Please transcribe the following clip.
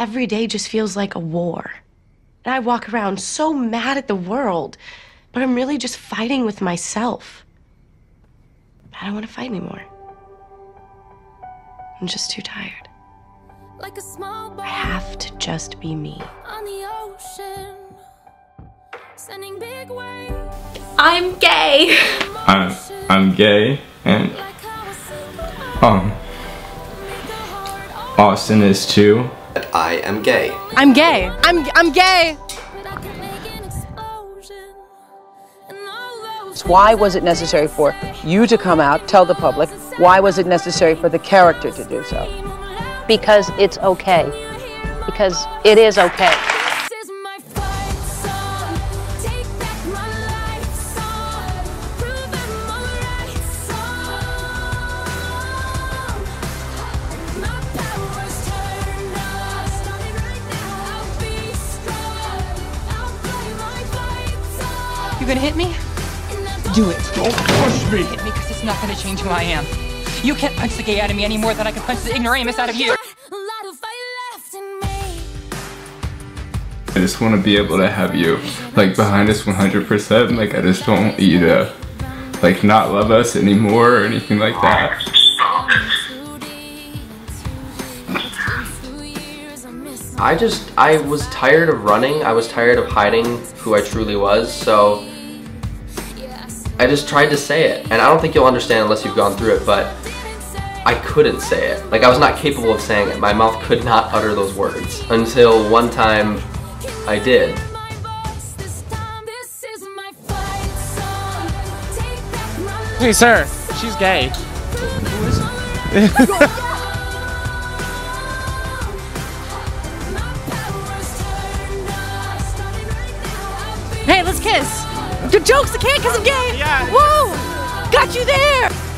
every day just feels like a war. And I walk around so mad at the world, but I'm really just fighting with myself. I don't want to fight anymore. I'm just too tired. Like a small boat, I have to just be me. On the ocean, sending big waves. I'm gay. I'm gay, and Austin is too. I am gay. I'm gay. I'm gay. Why was it necessary for you to come out, tell the public? Why was it necessary for the character to do so? Because it's okay. Because it is okay. You gonna hit me? Do it. Don't push me! Hit me because it's not gonna change who I am. You can't punch the gay out of me any more than I can punch the ignoramus out of you. I just want to be able to have you, like, behind us 100%. Like, I just don't want you to, like, not love us anymore or anything like that. I was tired of running. I was tired of hiding who I truly was, so I just tried to say it. And I don't think you'll understand unless you've gone through it, but I couldn't say it. Like, I was not capable of saying it. My mouth could not utter those words until one time I did. Hey, sir, she's gay. Who is it? Hey, let's kiss. The joke's the can't because I'm gay. Yeah. Woo! Got you there.